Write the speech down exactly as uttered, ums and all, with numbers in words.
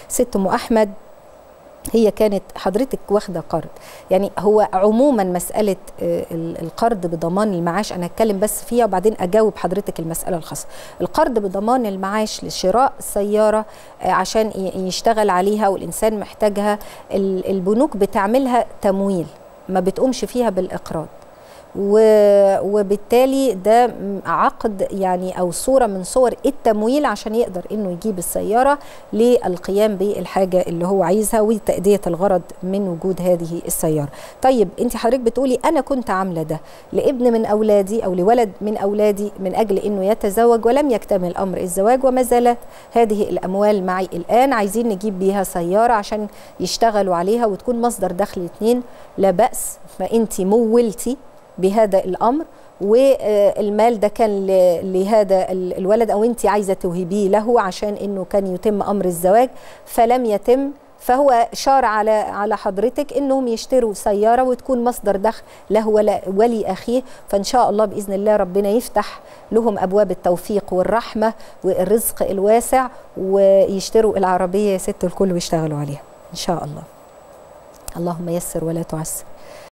ست ام احمد هي كانت حضرتك واخده قرض، يعني هو عموما مساله القرض بضمان المعاش انا هتكلم بس فيها وبعدين اجاوب حضرتك المساله الخاصه. القرض بضمان المعاش لشراء سياره عشان يشتغل عليها والانسان محتاجها، البنوك بتعملها تمويل ما بتقومش فيها بالاقراض، وبالتالي ده عقد يعني او صوره من صور التمويل عشان يقدر انه يجيب السياره للقيام بالحاجه اللي هو عايزها وتأدية الغرض من وجود هذه السياره. طيب انت حضرتك بتقولي انا كنت عامله ده لابن من اولادي او لولد من اولادي من اجل انه يتزوج ولم يكتمل امر الزواج وما زالت هذه الاموال معي الان، عايزين نجيب بيها سياره عشان يشتغلوا عليها وتكون مصدر دخل اثنين، لا باس، ما انت مولتي بهذا الامر والمال ده كان لهذا الولد او انت عايزه توهبيه له عشان انه كان يتم امر الزواج فلم يتم، فهو شار على على حضرتك انهم يشتروا سياره وتكون مصدر دخل له ولأخيه، فان شاء الله باذن الله ربنا يفتح لهم ابواب التوفيق والرحمه والرزق الواسع ويشتروا العربيه يا ست الكل ويشتغلوا عليها ان شاء الله. اللهم يسر ولا تعسر.